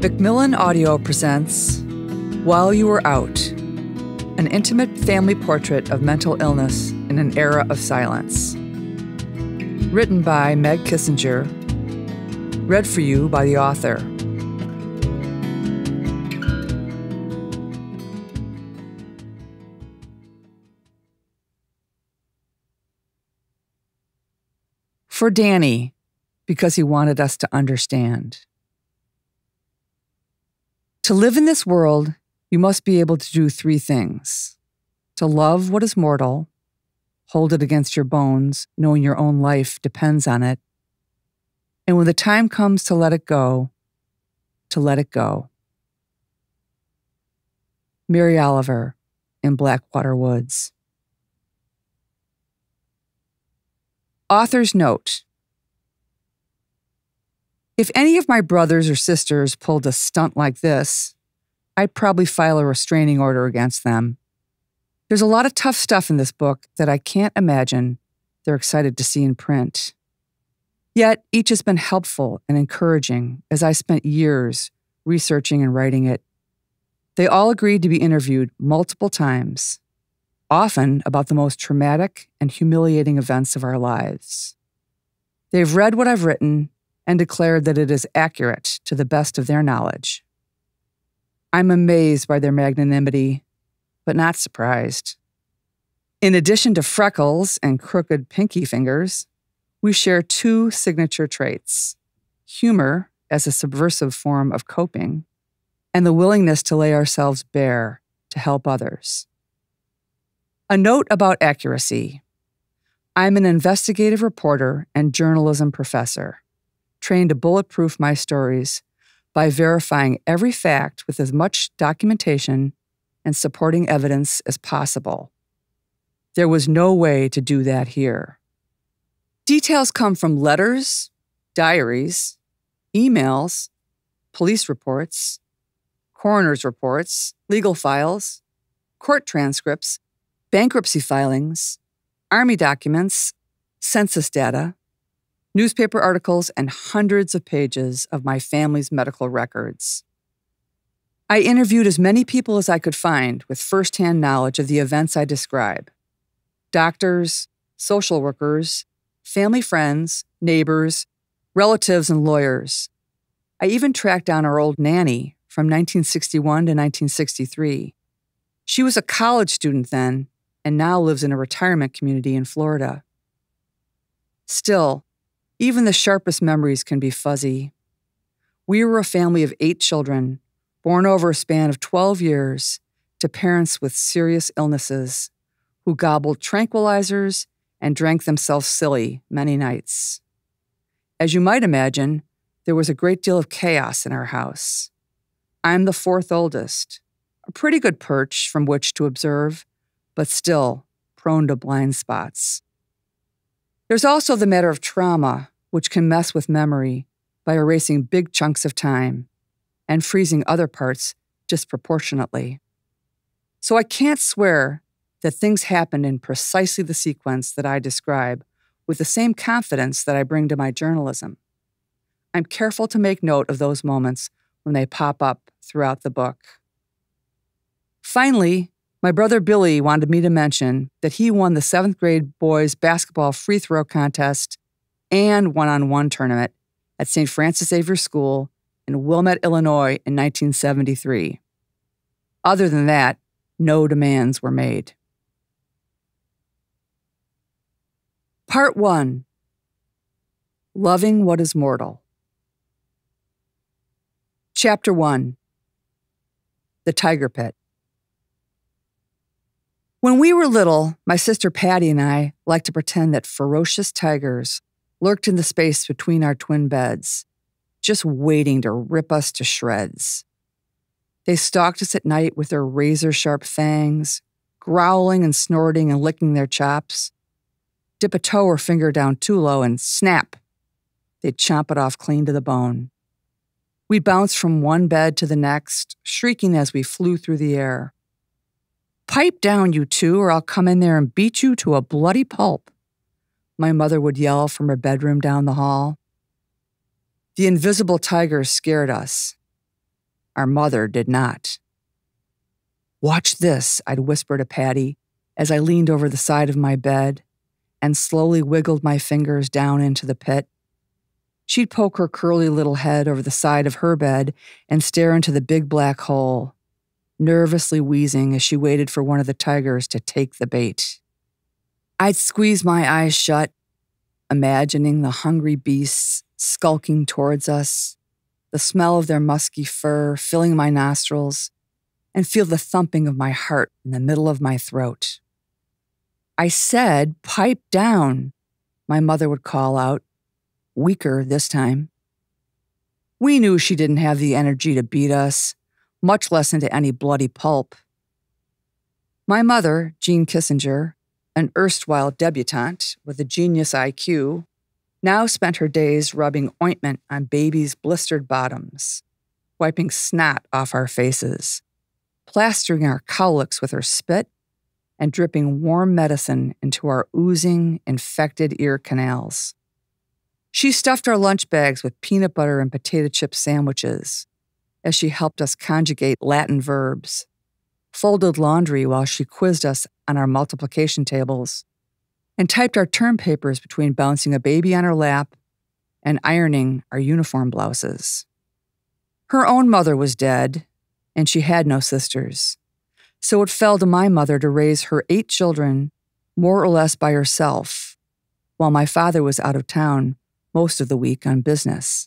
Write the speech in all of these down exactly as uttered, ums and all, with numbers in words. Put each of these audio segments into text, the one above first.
Macmillan Audio presents While You Were Out, an intimate family portrait of mental illness in an era of silence. Written by Meg Kissinger, read for you by the author. For Danny, because he wanted us to understand. To live in this world, you must be able to do three things. To love what is mortal, hold it against your bones, knowing your own life depends on it, and when the time comes to let it go, to let it go. Mary Oliver in Blackwater Woods. Author's note. If any of my brothers or sisters pulled a stunt like this, I'd probably file a restraining order against them. There's a lot of tough stuff in this book that I can't imagine they're excited to see in print. Yet, each has been helpful and encouraging as I spent years researching and writing it. They all agreed to be interviewed multiple times, often about the most traumatic and humiliating events of our lives. They've read what I've written and declared that it is accurate to the best of their knowledge. I'm amazed by their magnanimity, but not surprised. In addition to freckles and crooked pinky fingers, we share two signature traits: humor as a subversive form of coping, and the willingness to lay ourselves bare to help others. A note about accuracy. I'm an investigative reporter and journalism professor, trained to bulletproof my stories by verifying every fact with as much documentation and supporting evidence as possible. There was no way to do that here. Details come from letters, diaries, emails, police reports, coroner's reports, legal files, court transcripts, bankruptcy filings, army documents, census data, newspaper articles, and hundreds of pages of my family's medical records. I interviewed as many people as I could find with firsthand knowledge of the events I describe: doctors, social workers, family friends, neighbors, relatives, and lawyers. I even tracked down our old nanny from nineteen sixty-one to nineteen sixty-three. She was a college student then and now lives in a retirement community in Florida. Still, even the sharpest memories can be fuzzy. We were a family of eight children, born over a span of twelve years to parents with serious illnesses, who gobbled tranquilizers and drank themselves silly many nights. As you might imagine, there was a great deal of chaos in our house. I'm the fourth oldest, a pretty good perch from which to observe, but still prone to blind spots. There's also the matter of trauma, which can mess with memory by erasing big chunks of time and freezing other parts disproportionately. So I can't swear that things happened in precisely the sequence that I describe with the same confidence that I bring to my journalism. I'm careful to make note of those moments when they pop up throughout the book. Finally, my brother Billy wanted me to mention that he won the seventh grade boys basketball free throw contest and one-on-one tournament at Saint Francis Xavier School in Wilmette, Illinois in nineteen seventy-three. Other than that, no demands were made. Part one. Loving What is Mortal. Chapter one. The Tiger Pit. When we were little, my sister Patty and I liked to pretend that ferocious tigers lurked in the space between our twin beds, just waiting to rip us to shreds. They stalked us at night with their razor-sharp fangs, growling and snorting and licking their chops. Dip a toe or finger down too low and snap, they'd chomp it off clean to the bone. We'd bounce from one bed to the next, shrieking as we flew through the air. "Pipe down, you two, or I'll come in there and beat you to a bloody pulp," my mother would yell from her bedroom down the hall. The invisible tigers scared us. Our mother did not. "Watch this," I'd whisper to Patty as I leaned over the side of my bed and slowly wiggled my fingers down into the pit. She'd poke her curly little head over the side of her bed and stare into the big black hole, nervously wheezing as she waited for one of the tigers to take the bait. I'd squeeze my eyes shut, imagining the hungry beasts skulking towards us, the smell of their musky fur filling my nostrils, and feel the thumping of my heart in the middle of my throat. "I said, pipe down," my mother would call out, weaker this time. We knew she didn't have the energy to beat us, much less into any bloody pulp. My mother, Jean Kissinger, an erstwhile debutante with a genius I Q, now spent her days rubbing ointment on babies' blistered bottoms, wiping snot off our faces, plastering our cowlicks with her spit, and dripping warm medicine into our oozing, infected ear canals. She stuffed our lunch bags with peanut butter and potato chip sandwiches as she helped us conjugate Latin verbs, folded laundry while she quizzed us on our multiplication tables, and typed our term papers between bouncing a baby on her lap and ironing our uniform blouses. Her own mother was dead, and she had no sisters, so it fell to my mother to raise her eight children more or less by herself, while my father was out of town most of the week on business.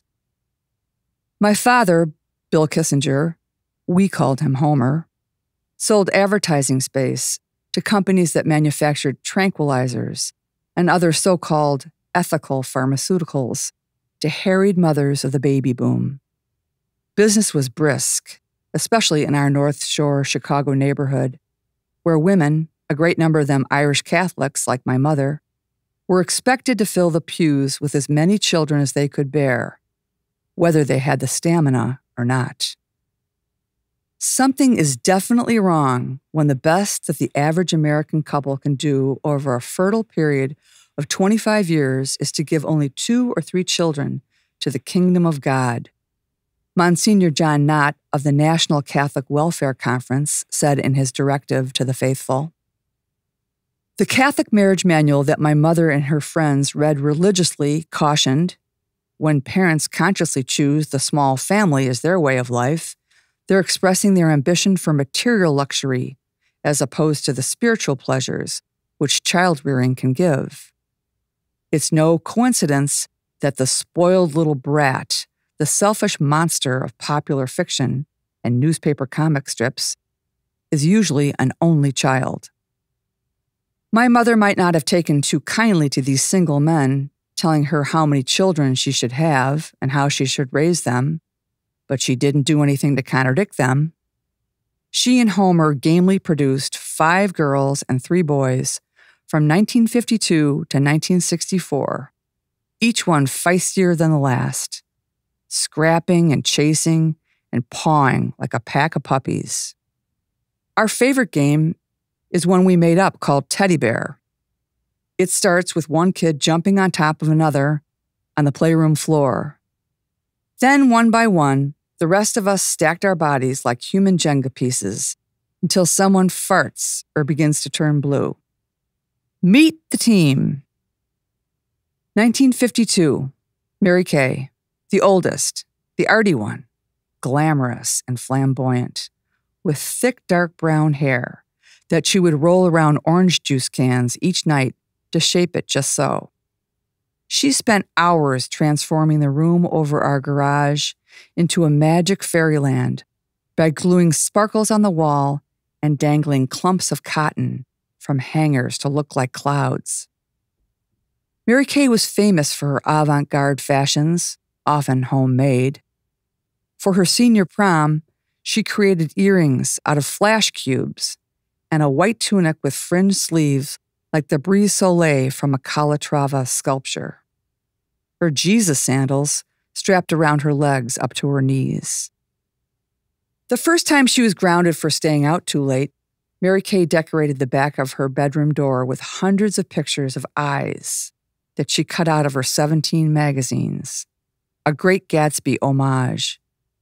My father, Bill Kissinger, we called him Homer, sold advertising space to companies that manufactured tranquilizers and other so-called ethical pharmaceuticals to harried mothers of the baby boom. Business was brisk, especially in our North Shore Chicago neighborhood, where women, a great number of them Irish Catholics like my mother, were expected to fill the pews with as many children as they could bear, whether they had the stamina or not. Something is definitely wrong when the best that the average American couple can do over a fertile period of twenty-five years is to give only two or three children to the kingdom of God. Monsignor John Knott of the National Catholic Welfare Conference said in his directive to the faithful, "The Catholic marriage manual that my mother and her friends read religiously cautioned, when parents consciously choose the small family as their way of life, they're expressing their ambition for material luxury as opposed to the spiritual pleasures which child-rearing can give. It's no coincidence that the spoiled little brat, the selfish monster of popular fiction and newspaper comic strips, is usually an only child." My mother might not have taken too kindly to these single men telling her how many children she should have and how she should raise them, but she didn't do anything to contradict them. She and Homer gamely produced five girls and three boys from nineteen fifty-two to nineteen sixty-four, each one feistier than the last, scrapping and chasing and pawing like a pack of puppies. Our favorite game is one we made up called Teddy Bear. It starts with one kid jumping on top of another on the playroom floor. Then, one by one, the rest of us stacked our bodies like human Jenga pieces until someone farts or begins to turn blue. Meet the team. nineteen fifty-two, Mary Kay, the oldest, the arty one, glamorous and flamboyant, with thick dark brown hair that she would roll around orange juice cans each night to shape it just so. She spent hours transforming the room over our garage into a magic fairyland by gluing sparkles on the wall and dangling clumps of cotton from hangers to look like clouds. Mary Kay was famous for her avant-garde fashions, often homemade. For her senior prom, she created earrings out of flash cubes and a white tunic with fringed sleeves like the brise soleil from a Calatrava sculpture. Her Jesus sandals strapped around her legs up to her knees. The first time she was grounded for staying out too late, Mary Kay decorated the back of her bedroom door with hundreds of pictures of eyes that she cut out of her seventeen magazines, a Great Gatsby homage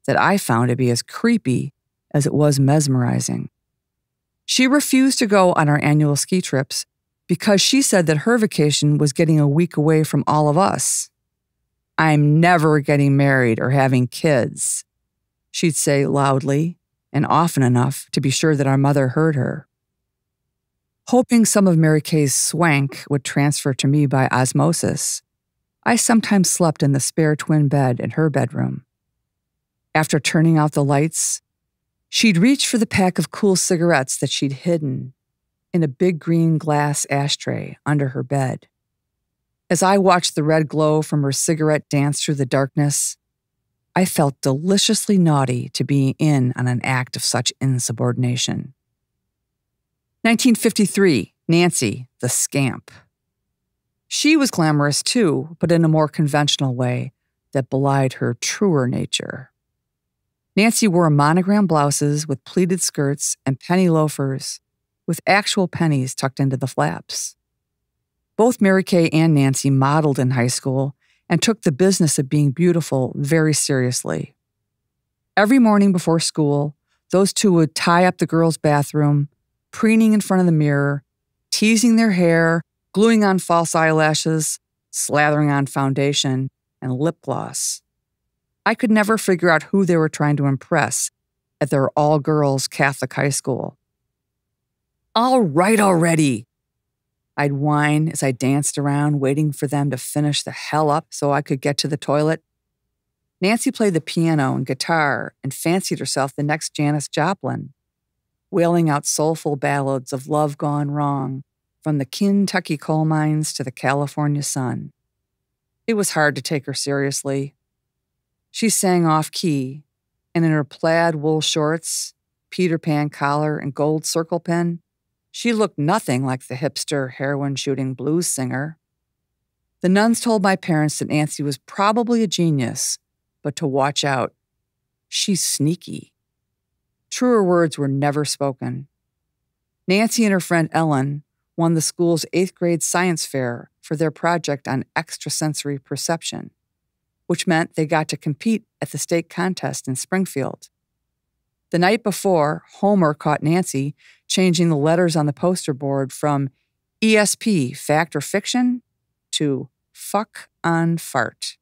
that I found to be as creepy as it was mesmerizing. She refused to go on our annual ski trips because she said that her vacation was getting a week away from all of us. "I'm never getting married or having kids," she'd say loudly and often enough to be sure that our mother heard her. Hoping some of Mary Kay's swank would transfer to me by osmosis, I sometimes slept in the spare twin bed in her bedroom. After turning out the lights, she'd reach for the pack of cool cigarettes that she'd hidden in a big green glass ashtray under her bed. As I watched the red glow from her cigarette dance through the darkness, I felt deliciously naughty to be in on an act of such insubordination. nineteen fifty-three, Nancy, the scamp. She was glamorous too, but in a more conventional way that belied her truer nature. Nancy wore monogram blouses with pleated skirts and penny loafers, with actual pennies tucked into the flaps. Both Mary Kay and Nancy modeled in high school and took the business of being beautiful very seriously. Every morning before school, those two would tie up the girls' bathroom, preening in front of the mirror, teasing their hair, gluing on false eyelashes, slathering on foundation, and lip gloss. I could never figure out who they were trying to impress at their all-girls Catholic high school. "All right already," I'd whine as I danced around, waiting for them to finish the hell up so I could get to the toilet. Nancy played the piano and guitar and fancied herself the next Janis Joplin, wailing out soulful ballads of love gone wrong, from the Kentucky coal mines to the California sun. It was hard to take her seriously. She sang off-key, and in her plaid wool shorts, Peter Pan collar, and gold circle pin, she looked nothing like the hipster heroin-shooting blues singer. The nuns told my parents that Nancy was probably a genius, but to watch out. She's sneaky. Truer words were never spoken. Nancy and her friend Ellen won the school's eighth grade science fair for their project on extrasensory perception, which meant they got to compete at the state contest in Springfield. The night before, Homer caught Nancy changing the letters on the poster board from E S P, fact or fiction, to fuck on fart.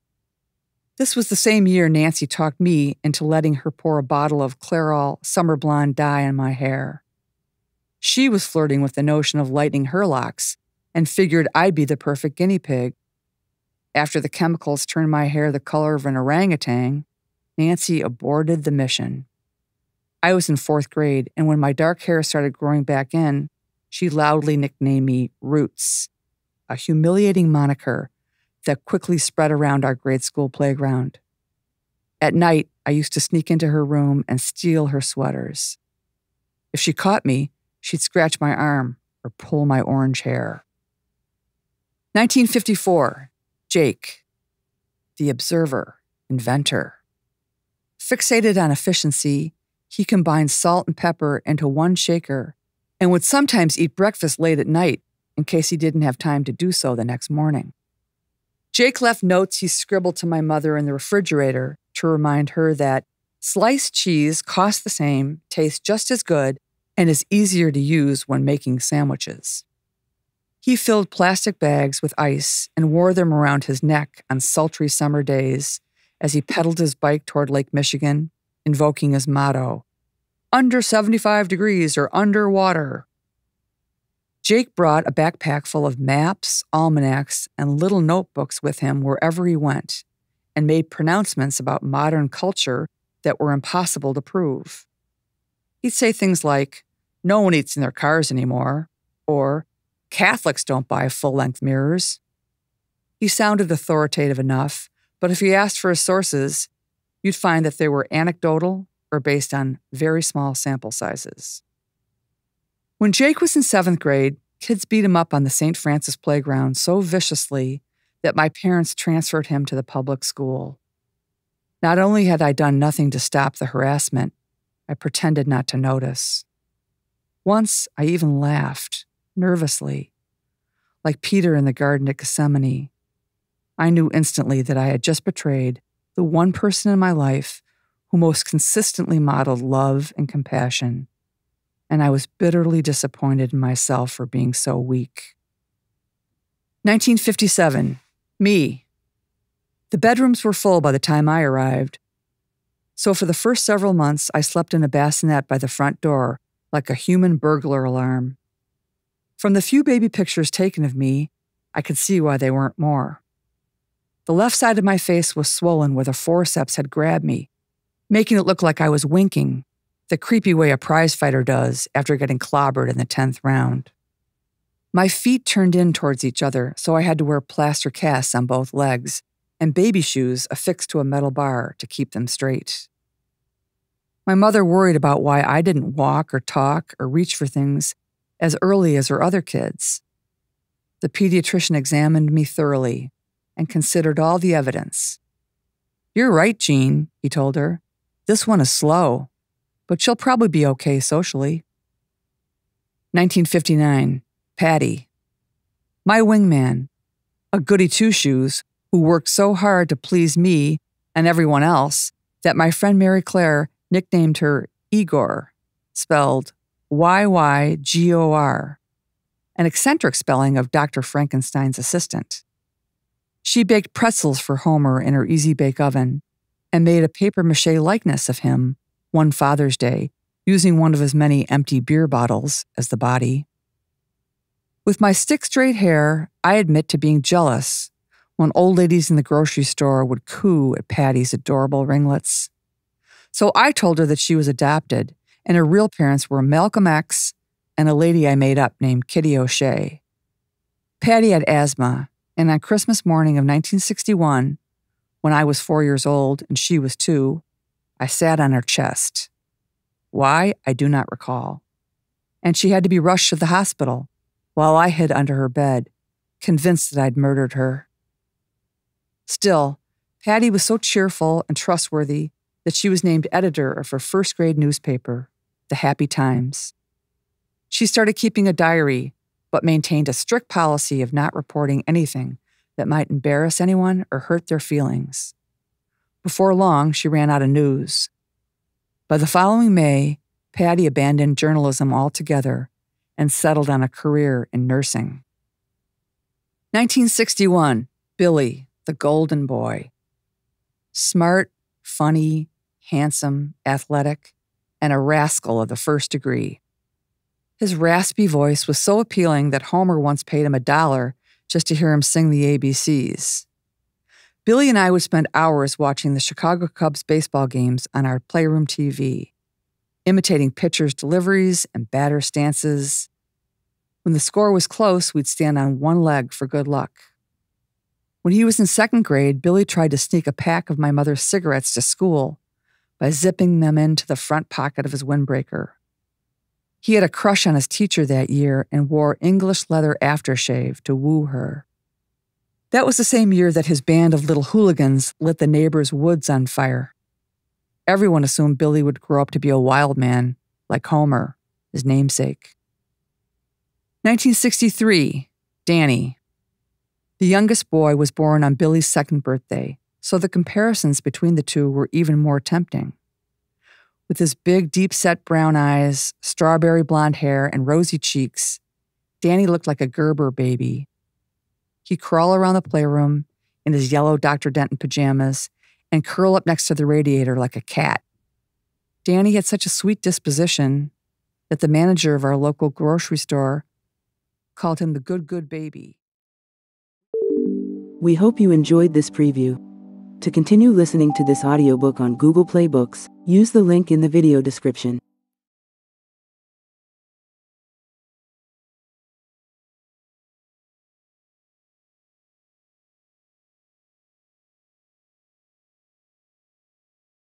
This was the same year Nancy talked me into letting her pour a bottle of Clairol summer blonde dye on my hair. She was flirting with the notion of lightening her locks and figured I'd be the perfect guinea pig. After the chemicals turned my hair the color of an orangutan, Nancy aborted the mission. I was in fourth grade, and when my dark hair started growing back in, she loudly nicknamed me Roots, a humiliating moniker that quickly spread around our grade school playground. At night, I used to sneak into her room and steal her sweaters. If she caught me, she'd scratch my arm or pull my orange hair. nineteen fifty-four, Jake, the observer, inventor. Fixated on efficiency, he combined salt and pepper into one shaker and would sometimes eat breakfast late at night in case he didn't have time to do so the next morning. Jake left notes he scribbled to my mother in the refrigerator to remind her that sliced cheese costs the same, tastes just as good, and is easier to use when making sandwiches. He filled plastic bags with ice and wore them around his neck on sultry summer days as he pedaled his bike toward Lake Michigan, invoking his motto, under seventy-five degrees or underwater. Jake brought a backpack full of maps, almanacs, and little notebooks with him wherever he went, and made pronouncements about modern culture that were impossible to prove. He'd say things like, no one eats in their cars anymore, or Catholics don't buy full-length mirrors. He sounded authoritative enough, but if you asked for his sources, you'd find that they were anecdotal or based on very small sample sizes. When Jake was in seventh grade, kids beat him up on the Saint Francis playground so viciously that my parents transferred him to the public school. Not only had I done nothing to stop the harassment, I pretended not to notice. Once, I even laughed, nervously, like Peter in the Garden at Gethsemane. I knew instantly that I had just betrayed the one person in my life who most consistently modeled love and compassion, and I was bitterly disappointed in myself for being so weak. nineteen fifty-seven. Me. The bedrooms were full by the time I arrived, so for the first several months I slept in a bassinet by the front door like a human burglar alarm. From the few baby pictures taken of me, I could see why they weren't more. The left side of my face was swollen where the forceps had grabbed me, making it look like I was winking, the creepy way a prizefighter does after getting clobbered in the tenth round. My feet turned in towards each other, so I had to wear plaster casts on both legs and baby shoes affixed to a metal bar to keep them straight. My mother worried about why I didn't walk or talk or reach for things as early as her other kids. The pediatrician examined me thoroughly and considered all the evidence. "You're right, Jean," he told her. "This one is slow, but she'll probably be okay socially." nineteen fifty-nine. Patty. My wingman, a goody two-shoes who worked so hard to please me and everyone else that my friend Mary Claire nicknamed her Igor, spelled Y Y G O R, an eccentric spelling of Doctor Frankenstein's assistant. She baked pretzels for Homer in her Easy Bake Oven and made a papier-mâché likeness of him one Father's Day, using one of his many empty beer bottles as the body. With my stick-straight hair, I admit to being jealous when old ladies in the grocery store would coo at Patty's adorable ringlets. So I told her that she was adopted, and her real parents were Malcolm X and a lady I made up named Kitty O'Shea. Patty had asthma, and on Christmas morning of nineteen sixty-one, when I was four years old and she was two, I sat on her chest. Why, I do not recall. And she had to be rushed to the hospital, while I hid under her bed, convinced that I'd murdered her. Still, Patty was so cheerful and trustworthy that she was named editor of her first-grade newspaper, The Happy Times. She started keeping a diary, but maintained a strict policy of not reporting anything that might embarrass anyone or hurt their feelings. Before long, she ran out of news. By the following May, Patty abandoned journalism altogether and settled on a career in nursing. nineteen sixty-one. Billy, the golden boy. Smart, funny, handsome, athletic, and a rascal of the first degree. His raspy voice was so appealing that Homer once paid him a dollar just to hear him sing the A B Cs. Billy and I would spend hours watching the Chicago Cubs baseball games on our playroom T V, imitating pitchers' deliveries and batter stances. When the score was close, we'd stand on one leg for good luck. When he was in second grade, Billy tried to sneak a pack of my mother's cigarettes to school by zipping them into the front pocket of his windbreaker. He had a crush on his teacher that year and wore English leather aftershave to woo her. That was the same year that his band of little hooligans lit the neighbor's woods on fire. Everyone assumed Billy would grow up to be a wild man, like Homer, his namesake. nineteen sixty-three. Danny. The youngest boy was born on Billy's second birthday, so the comparisons between the two were even more tempting. With his big, deep-set brown eyes, strawberry blonde hair, and rosy cheeks, Danny looked like a Gerber baby. He'd crawl around the playroom in his yellow Doctor Denton pajamas and curl up next to the radiator like a cat. Danny had such a sweet disposition that the manager of our local grocery store called him the good, good baby. We hope you enjoyed this preview. To continue listening to this audiobook on Google Play Books, use the link in the video description.